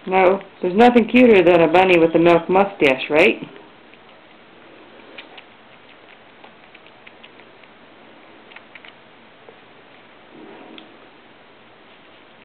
No, there's nothing cuter than a bunny with a milk mustache, right?